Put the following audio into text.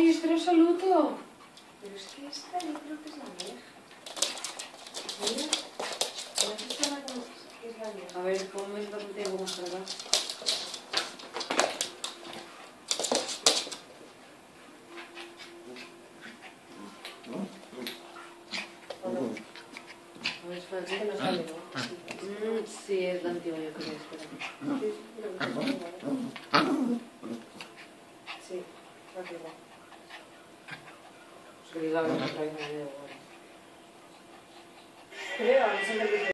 Ay, espera un saludo. Pero es que esta yo creo que es la vieja. Mira, no sé si es la vieja. A ver, ¿cómo es bastante tiempo más cargar? A ver, espera, Es que no sale, ¿no? sí, es la antigua, yo creo, espera. Sí, pero no sale, ¿vale? Sí, la antigua. Pues que diga, a ver, otra vez.